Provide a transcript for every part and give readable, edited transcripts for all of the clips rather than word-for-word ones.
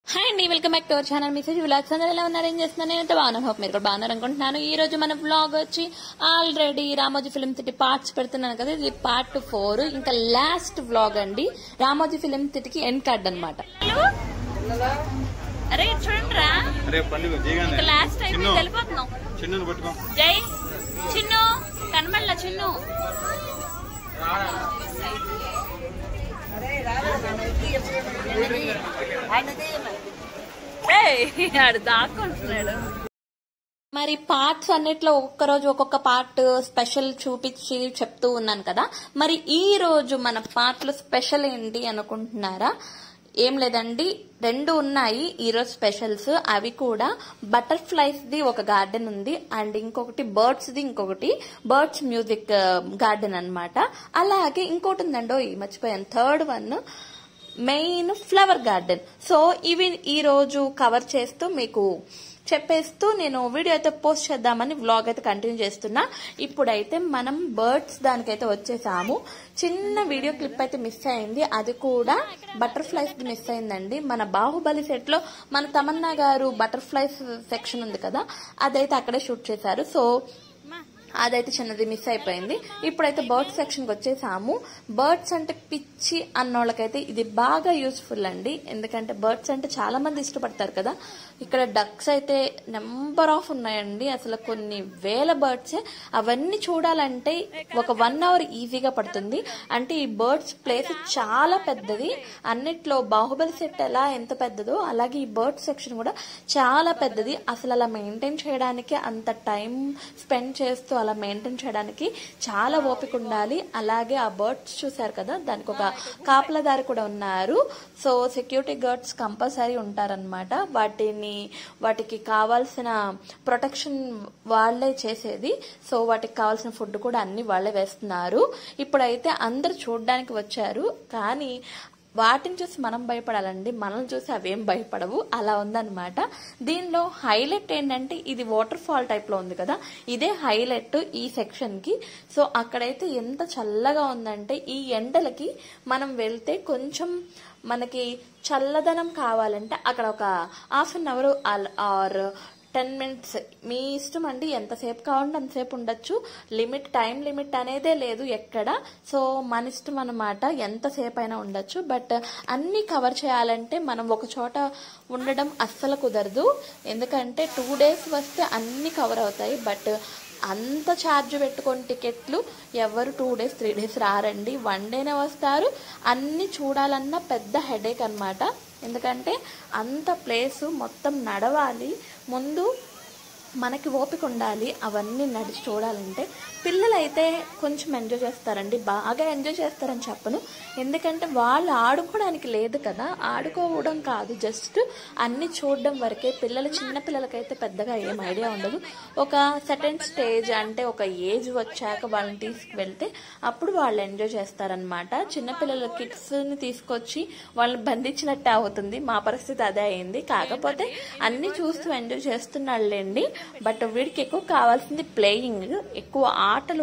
Hi అండి, welcome back to our channel. Message vlogs అందరూ ఎలా ఉన్నారు, ఏం చేస్తున్నాను? నేనైతే బాగున్నాను. హోప్ మీరు కూడా బాగున్నారు అనుకుంటున్నాను. ఈ రోజు మన వ్లాగ్ వచ్చి already Ramoji film city parts పెడుతున్నాను కదా, ఇది పార్ట్ 4, ఇంకా లాస్ట్ వ్లాగ్ అండి. రామోజీ ఫిలిం సిటీకి ఎండ్ కార్డ్ అనమాట. అరే చూడండి రా, లాస్ట్ టైం వెళ్ళిపోతున్నాం. జై చిన్ను కనమల్ల చిన్ను దాక్కుంటున్నాడు. మరి పార్ట్స్ అన్నిట్లో ఒక్కొక్క రోజు ఒక్కొక్క పార్ట్ స్పెషల్ చూపించి చెప్తూ ఉన్నాను కదా. మరి ఈ రోజు మన పార్ట్లో స్పెషల్ ఏంటి అనుకుంటున్నారా? ఏం లేదండి, 2 ఉన్నాయి ఈరోజు స్పెషల్స్. అవి కూడా బటర్ఫ్లైస్ ది ఒక గార్డెన్ ఉంది, అండ్ ఇంకొకటి బర్డ్స్ ది, ఇంకొకటి బర్డ్స్ మ్యూజిక్ గార్డెన్ అన్నమాట. అలాగే ఇంకోటి ఉందండో మర్చిపోయాను, 3rd one main flower garden. So ఇవి ఈ రోజు కవర్ చేస్తూ మీకు చెప్పేస్తూ నేను వీడియో అయితే పోస్ట్ చేద్దామని వ్లాగ్ అయితే కంటిన్యూ చేస్తున్నా. ఇప్పుడైతే మనం బర్డ్స్ దానికైతే వచ్చేసాము. చిన్న వీడియో క్లిప్ అయితే మిస్ అయింది, అది కూడా బటర్ఫ్లైస్ మిస్ అయిందండి. మన బాహుబలి సెట్ లో మన తమన్నా గారు బటర్ఫ్లైస్ సెక్షన్ ఉంది కదా, అదైతే అక్కడే షూట్ చేశారు. సో అదైతే చిన్నది మిస్ అయిపోయింది. ఇప్పుడైతే బర్డ్స్ సెక్షన్ కి వచ్చేసాము. బర్డ్స్ అంటే పిచ్చి అన్నోళ్ళకైతే ఇది బాగా యూస్ఫుల్ అండి, ఎందుకంటే బర్డ్స్ అంటే చాలా మంది ఇష్టపడతారు కదా. ఇక్కడ డక్స్ అయితే నెంబర్ ఆఫ్ ఉన్నాయండి, అసలు కొన్ని వేల బర్డ్స్. అవన్నీ చూడాలంటే ఒక 1 అవర్ ఈజీగా పడుతుంది. అంటే ఈ బర్డ్స్ ప్లేస్ చాలా పెద్దది. అన్నిట్లో బాహుబలి సెట్ ఎలా ఎంత పెద్దదో అలాగే ఈ బర్డ్స్ సెక్షన్ కూడా చాలా పెద్దది. అసలు అలా మెయింటైన్ చేయడానికి, అంత టైం స్పెండ్ చేస్తూ అలా మెయింటైన్ చేయడానికి చాలా ఓపిక ఉండాలి. అలాగే ఆ బర్డ్స్ చూసారు కదా, దానికి ఒక కాపలాదారి కూడా ఉన్నారు. సో సెక్యూరిటీ గార్డ్స్ కంపల్సరీ ఉంటారనమాట. వాటికి కావాల్సిన ప్రొటెక్షన్ వాళ్లే చేసేది. సో వాటికి కావాల్సిన ఫుడ్ కూడా అన్ని వాళ్లే వేస్తున్నారు. ఇప్పుడైతే అందరు చూడడానికి వచ్చారు, కానీ వాటిని చూసి మనం భయపడాలండి, మనల్ని చూసి అవేం భయపడవు, అలా ఉందన్నమాట. దీనిలో హైలైట్ ఏంటంటే ఇది వాటర్ ఫాల్ టైప్ లో ఉంది కదా, ఇదే హైలైట్ ఈ సెక్షన్ కి. సో అక్కడైతే ఎంత చల్లగా ఉందంటే ఈ ఎండలకి మనం వెళ్తే కొంచెం మనకి చల్లదనం కావాలంటే అక్కడ ఒక ½ అన్ అవర్ ఆర్ 10 minutes మీ ఇష్టం అండి, ఎంతసేపు కావాలంటే అంతసేపు ఉండొచ్చు. టైం లిమిట్ అనేదే లేదు ఎక్కడ. సో మన ఇష్టం అనమాట, ఎంతసేపు అయినా ఉండొచ్చు. బట్ అన్ని కవర్ చేయాలంటే మనం ఒక చోట ఉండడం అస్సలు కుదరదు, ఎందుకంటే 2 days వస్తే అన్ని కవర్ అవుతాయి. బట్ అంత ఛార్జ్ పెట్టుకొని టికెట్లు ఎవరు 2 days 3 days రారండి, 1 dayనే వస్తారు. అన్ని చూడాలన్నా పెద్ద హెడేక్ అనమాట, ఎందుకంటే అంత ప్లేసు మొత్తం నడవాలి. ముందు మనకి ఓపిక ఉండాలి అవన్నీ నడిచి చూడాలంటే. పిల్లలైతే కొంచెం ఎంజాయ్ చేస్తారండి, బాగా ఎంజాయ్ చేస్తారని చెప్పను, ఎందుకంటే వాళ్ళు ఆడుకోవడానికి లేదు కదా. ఆడుకోవడం కాదు, జస్ట్ అన్ని చూడడం వరకే. చిన్న పిల్లలకైతే పెద్దగా ఏం ఐడియా ఉండదు. ఒక సర్టెన్ స్టేజ్ అంటే ఒక ఏజ్ వచ్చాక వాళ్ళని తీసుకువెళ్తే అప్పుడు వాళ్ళు ఎంజాయ్ చేస్తారనమాట. చిన్నపిల్లల కిడ్స్ ని తీసుకొచ్చి వాళ్ళని బంధించినట్టే అవుతుంది. మా పరిస్థితి అదే అయింది. కాకపోతే అన్ని చూస్తూ ఎంజాయ్ చేస్తున్నాళ్ళండి. బట్ వీడికి ఎక్కువ కావాల్సింది ప్లేయింగ్, ఎక్కువ ఆటలే.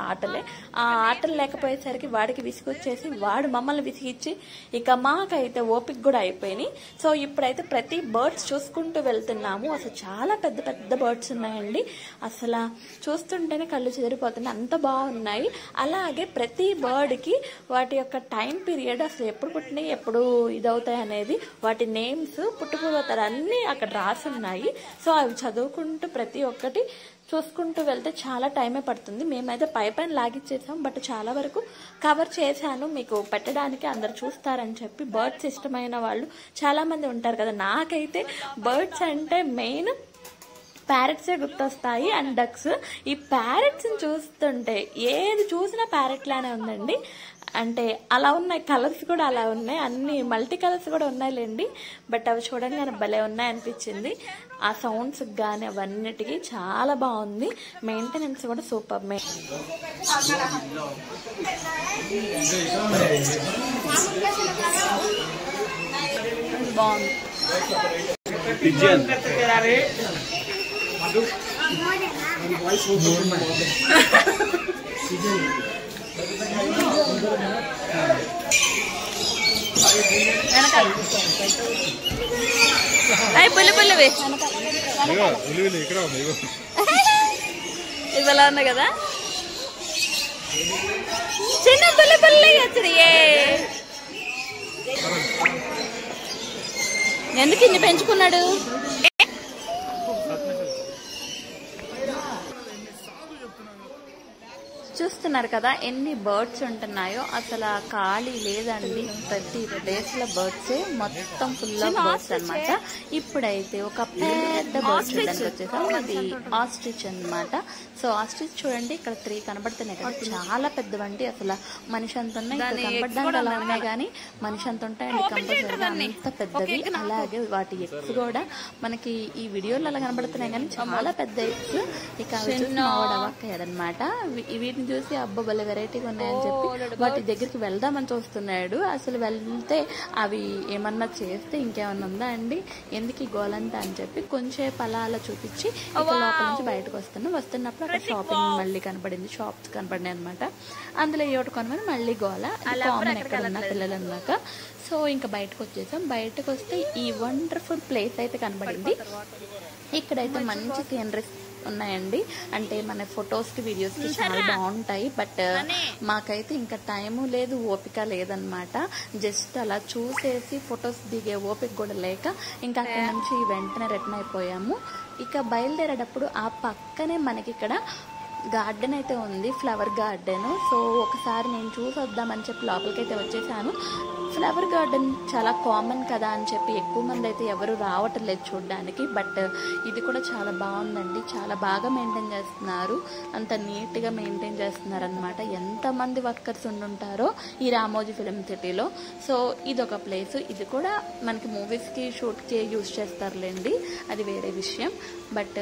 ఆ ఆటలు లేకపోయేసరికి వాడికి విసుగొచ్చేసి వాడు మమ్మల్ని విసిగిచ్చి ఇక మాకైతే ఓపిక కూడా అయిపోయినాయి. సో ఇప్పుడైతే ప్రతి బర్డ్స్ చూసుకుంటూ వెళ్తున్నాము. అసలు చాలా పెద్ద పెద్ద బర్డ్స్ ఉన్నాయండి, అసలు చూస్తుంటేనే కళ్ళు చెదిరిపోతున్నాయి, అంత బాగున్నాయి. అలాగే ప్రతి బర్డ్ కి వాటి యొక్క టైం పీరియడ్, అసలు ఎప్పుడు పుట్టినాయి ఎప్పుడు ఇదవుతాయి అనేది, వాటి నేమ్స్, పుట్టుపూర్వతలు అన్ని అక్కడ రాసి ఉన్నాయి. సో అవి చదువుకుంటూ ప్రతి ఒక్కటి చూసుకుంటూ వెళ్తే చాలా టైమే పడుతుంది. మేమైతే పైన లాగిచ్చేసాం, బట్ చాలా వరకు కవర్ చేశాను మీకు పెట్టడానికి, అందరు చూస్తారని చెప్పి. బర్డ్స్ ఇష్టమైన వాళ్ళు చాలా మంది ఉంటారు కదా. నాకైతే బర్డ్స్ అంటే మెయిన్ ప్యారెట్సే గుర్తొస్తాయి అండ్ డక్స్. ఈ ప్యారెట్స్ చూస్తుంటే ఏది చూసినా ప్యారెట్ లానే ఉందండి. అంటే అలా ఉన్నాయి, కలర్స్ కూడా అలా ఉన్నాయి, అన్ని మల్టీ కలర్స్ కూడా ఉన్నాయిలేండి. బట్ అవి చూడంగానే భలే ఉన్నాయి అనిపించింది. ఆ సౌండ్స్ కానీ అవన్నిటికీ చాలా బాగుంది. మెయింటెనెన్స్ కూడా సూపర్. బాగుంది. వెనకాల అవి పుల్లి పుల్లివి ఇవలా ఉన్నాయి కదా చిన్న పుల్లి పుల్లి వచ్చినాయే. ఎందుకు ఇన్ని పెంచుకున్నాడు? చూస్తున్నారు కదా ఎన్ని బర్డ్స్ ఉంటున్నాయో, అసలు ఖాళీ లేదండి. ప్రతి ప్లేస్లో బర్డ్సే, మొత్తం ఫుల్ ఆఫ్ బర్డ్స్ అనమాట. ఇప్పుడైతే ఒక పెద్ద బర్డ్ చూడడానికి వచ్చేసాం. అది ఆస్ట్రిచ్ అనమాట. సో ఆస్ట్రిచ్ చూడండి, ఇక్కడ 3 కనబడుతున్నాయి కదా, చాలా పెద్దవండి. అసలు మనిషి అంత ఉన్నాయి, కనబడడానికి అలా ఉన్నాయి కానీ మనిషి అంత ఉంటాయండి కంపల్సరీగా, అంత పెద్దవి. అలాగే వాటి ఎగ్స్ కూడా మనకి ఈ వీడియోలో అలా కనబడుతున్నాయి కానీ చాలా పెద్ద ఎగ్స్. ఇక అవి చూసి అవ్వక్కయ్యాడనమాట. వీటిని చూసి అబ్బా భలే వెరైటీగా ఉన్నాయని చెప్పి వాటి దగ్గరికి వెళ్దామని చూస్తున్నాడు. అసలు వెళ్తే అవి ఏమన్నా చేస్తే ఇంకేమన్నా ఉందా అండి, ఎందుకు ఈ గోలంతా అని చెప్పి కొంచెం అలా చూపించి లోపల నుంచి బయటకు వస్తున్నప్పుడు అక్కడ షాపింగ్ మళ్ళీ కనపడింది, షాప్స్ కనపడినాయి అనమాట. అందులో ఏమిటి కొనమని మళ్ళీ గోల, కామన్ ఎక్కడ ఉన్న పిల్లలు అన్నాక. సో ఇంకా బయటకు వచ్చేసాం. బయటకు వస్తే ఈ వండర్ఫుల్ ప్లేస్ అయితే కనబడింది. ఇక్కడైతే మంచి సీనరీస్ ఉన్నాయండి. అంటే మన ఫొటోస్కి వీడియోస్కి చాలా బాగుంటాయి. బట్ మాకైతే ఇంకా టైము లేదు, ఓపిక లేదనమాట. జస్ట్ అలా చూసేసి ఫొటోస్ దిగే ఓపిక కూడా లేక ఇంకా అక్కడ నుంచి వెంటనే రిటర్న్ అయిపోయాము. ఇక బయలుదేరేటప్పుడు ఆ పక్కనే మనకి ఇక్కడ గార్డెన్ అయితే ఉంది, ఫ్లవర్ గార్డెన్. సో ఒకసారి నేను చూసి వద్దామని చెప్పి లోపలికైతే వచ్చేసాను. ఫ్లవర్ గార్డెన్ చాలా కామన్ కదా అని చెప్పి ఎక్కువ మంది అయితే ఎవరు రావటం లేదు చూడడానికి. బట్ ఇది కూడా చాలా బాగుందండి, చాలా బాగా మెయింటైన్ చేస్తున్నారు, అంత నీట్గా మెయింటైన్ చేస్తున్నారు అనమాట. ఎంతమంది వర్కర్స్ ఉండుంటారో ఈ రామోజీ ఫిలిం సిటీలో. సో ఇదొక ప్లేస్, ఇది కూడా మనకి మూవీస్కి షూట్కి యూజ్ చేస్తారులేండి, అది వేరే విషయం. బట్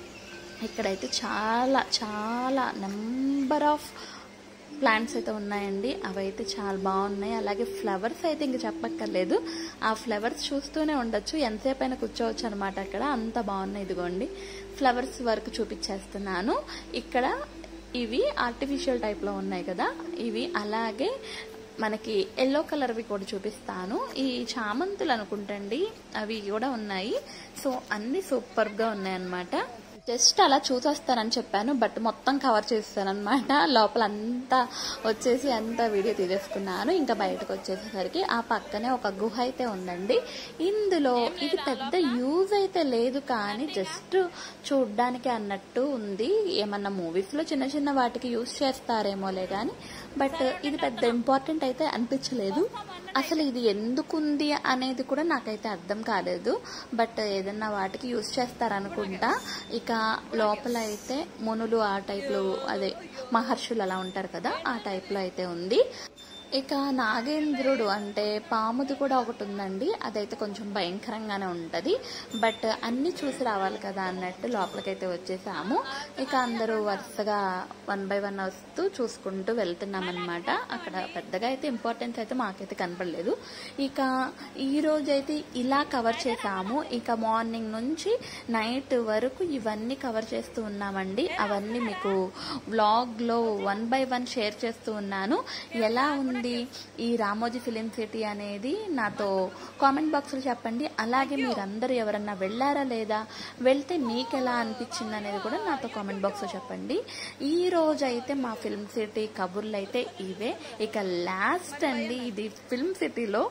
ఇక్కడైతే చాలా చాలా నెంబర్ ఆఫ్ ప్లాంట్స్ అయితే ఉన్నాయండి, అవైతే చాలా బాగున్నాయి. అలాగే ఫ్లవర్స్ అయితే ఇంక చెప్పక్కర్లేదు, ఆ ఫ్లవర్స్ చూస్తూనే ఉండొచ్చు, ఎంతసేపు అయినా కూర్చోవచ్చు అనమాట అక్కడ, అంత బాగున్నాయి. ఇదిగోండి ఫ్లవర్స్ వరకు చూపించేస్తున్నాను. ఇక్కడ ఇవి ఆర్టిఫిషియల్ టైప్లో ఉన్నాయి కదా ఇవి, అలాగే మనకి ఎల్లో కలర్వి కూడా చూపిస్తాను. ఈ చామంతులు అనుకుంటండి అవి కూడా ఉన్నాయి. సో అన్ని సూపర్గా ఉన్నాయన్నమాట. జస్ట్ అలా చూసేస్తానని చెప్పాను, బట్ మొత్తం కవర్ చేస్తాను అనమాట. లోపల అంతా వచ్చేసి అంతా వీడియో తీసేసుకున్నాను. ఇంకా బయటకు వచ్చేసేసరికి ఆ పక్కనే ఒక గుహ అయితే ఉందండి. ఇందులో ఇది పెద్ద యూజ్ అయితే లేదు కానీ జస్ట్ చూడ్డానికి అన్నట్టు ఉంది. ఏమన్నా మూవీస్లో చిన్న చిన్న వాటికి యూజ్ చేస్తారేమోలే కానీ, బట్ ఇది పెద్ద ఇంపార్టెంట్ అయితే అనిపించలేదు. అసలు ఇది ఎందుకుంది అనేది కూడా నాకైతే అర్థం కాలేదు. బట్ ఏదన్నా వాటికి యూజ్ చేస్తారనుకుంటా. ఇక లోపల అయితే మునులు ఆ టైప్లో, అదే మహర్షులు అలా ఉంటారు కదా ఆ టైప్లో అయితే ఉంది. ఇక నాగేంద్రుడు అంటే పాముది కూడా ఒకటి ఉందండి, అదైతే కొంచెం భయంకరంగానే ఉంటుంది. బట్ అన్ని చూసి రావాలి కదా అన్నట్టు లోపలికైతే వచ్చేసాము. ఇక అందరూ వరుసగా 1 by 1 వస్తూ చూసుకుంటూ వెళ్తున్నాం అనమాట. అక్కడ పెద్దగా అయితే ఇంపార్టెన్స్ అయితే మాకైతే కనపడలేదు. ఇక ఈ రోజు అయితే ఇలా కవర్ చేసాము. ఇక మార్నింగ్ నుంచి నైట్ వరకు ఇవన్నీ కవర్ చేస్తూ ఉన్నామండి. అవన్నీ మీకు వ్లాగ్లో 1 by 1 షేర్ చేస్తూ ఉన్నాను. ఎలా ఉంది ఈ రామోజీ ఫిలిం సిటీ అనేది నాతో కామెంట్ బాక్స్లో చెప్పండి. అలాగే మీరందరూ ఎవరన్నా వెళ్ళారా లేదా, వెళ్తే మీకు ఎలా అనిపించింది అనేది కూడా నాతో కామెంట్ బాక్స్లో చెప్పండి. ఈ రోజు అయితే మా ఫిల్మ్ సిటీ కబుర్లు అయితే ఇవే. ఇక లాస్ట్ అండి, ఇది ఫిల్మ్ సిటీలో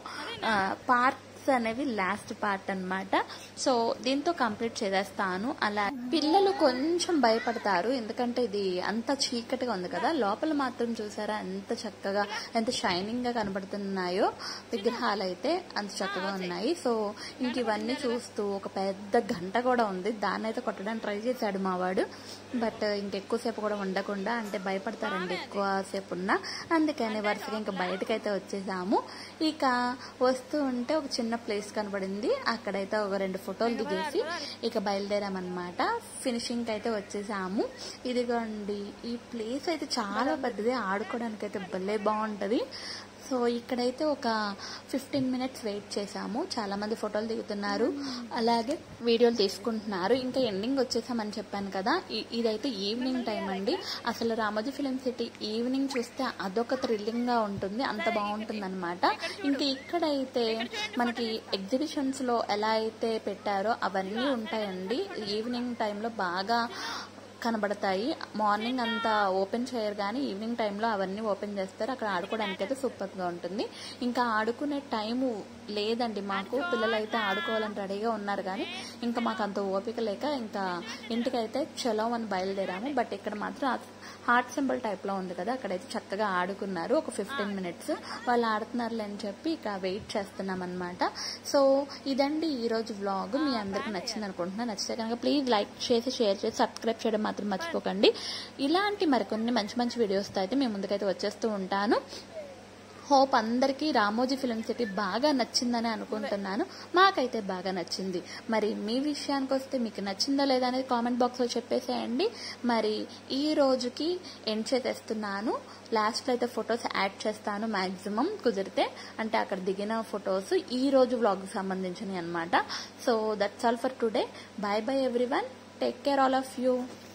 పార్క్ అనేవి లాస్ట్ పార్ట్ అన్నమాట. సో దీంతో కంప్లీట్ చేసేస్తాను. అలా పిల్లలు కొంచెం భయపడతారు, ఎందుకంటే ఇది అంత చీకటిగా ఉంది కదా. లోపల మాత్రం చూసారా ఎంత చక్కగా, ఎంత షైనింగ్ గా కనబడుతున్నాయో విగ్రహాలు అయితే అంత చక్కగా ఉన్నాయి. సో ఇంక ఇవన్నీ చూస్తూ ఒక పెద్ద గంట కూడా ఉంది, దాన్ని అయితే కొట్టడానికి ట్రై చేశాడు మావాడు. బట్ ఇంకెక్కువసేపు కూడా ఉండకుండా, అంటే భయపడతారండి ఎక్కువసేపు ఉన్నా, అందుకని వరుసగా ఇంకా బయటకైతే వచ్చేసాము. ఇక వస్తూ ఉంటే ఒక చిన్న ప్లేస్ కనబడింది, అక్కడైతే ఒక 2 ఫోటోలు దిగేసి ఇక బయలుదేరామన్నమాట. ఫినిషింగ్ అయితే వచ్చేసాము. ఇదిగోండి ఈ ప్లేస్ అయితే చాలా పెద్దది, ఆడుకోవడానికి అయితే భలే బాగుంటది. సో ఇక్కడైతే ఒక 15 మినిట్స్ వెయిట్ చేసాము. చాలా మంది ఫోటోలు దిగుతున్నారు, అలాగే వీడియోలు తీసుకుంటున్నారు. ఇంకా ఎండింగ్ వచ్చేసామని చెప్పాను కదా, ఇదైతే ఈవినింగ్ టైం అండి. అసలు రామోజీ ఫిలిం సిటీ ఈవినింగ్ చూస్తే అదొక థ్రిల్లింగ్ గా ఉంటుంది, అంత బాగుంటుంది అనమాట. ఇంకా ఇక్కడైతే మనకి ఎగ్జిబిషన్స్ లో ఎలా అయితే పెట్టారో అవన్నీ ఉంటాయండి. ఈవినింగ్ టైంలో బాగా కనబడతాయి. మార్నింగ్ అంతా ఓపెన్ చేయరు కానీ ఈవినింగ్ టైంలో అవన్నీ ఓపెన్ చేస్తారు. అక్కడ ఆడుకోవడానికి అయితే సూపర్గా ఉంటుంది. ఇంకా ఆడుకునే టైము లేదండి మాకు. పిల్లలు అయితే ఆడుకోవాలని రెడీగా ఉన్నారు కానీ ఇంకా మాకు అంత ఓపిక లేక ఇంకా ఇంటికైతే చలో అని బయలుదేరాము. బట్ ఇక్కడ మాత్రం హార్ట్ సింబల్ టైప్లో ఉంది కదా, అక్కడైతే చక్కగా ఆడుకున్నారు. ఒక 15 మినిట్స్ వాళ్ళు ఆడుతున్నారులే అని చెప్పి ఇక వెయిట్ చేస్తున్నాం అనమాట. సో ఇదండి ఈరోజు వ్లాగ్. మీ అందరికి నచ్చింది అనుకుంటున్నా. నచ్చితే కనుక ప్లీజ్ లైక్ చేసి షేర్ చేసి సబ్స్క్రైబ్ చేయడం మాత్రం మర్చిపోకండి. ఇలాంటి మరికొన్ని మంచి మంచి వీడియోస్తో అయితే మేము ముందుకైతే వచ్చేస్తూ ఉంటాను. హోప్ అందరికీ రామోజీ ఫిలిం సిటీ బాగా నచ్చిందని అనుకుంటున్నాను. మాకైతే బాగా నచ్చింది. మరి మీ విషయానికి వస్తే మీకు నచ్చిందో లేదా అనేది కామెంట్ బాక్స్లో చెప్పేసేయండి. మరి ఈ రోజుకి ఎండ్ చేసేస్తున్నాను. లాస్ట్లో అయితే ఫొటోస్ యాడ్ చేస్తాను మ్యాక్సిమం కుదిరితే, అంటే అక్కడ దిగిన ఫొటోస్ ఈ రోజు వ్లాగ్కి సంబంధించినవి అనమాట. So that's all for today. Bye bye everyone. Take care all of you.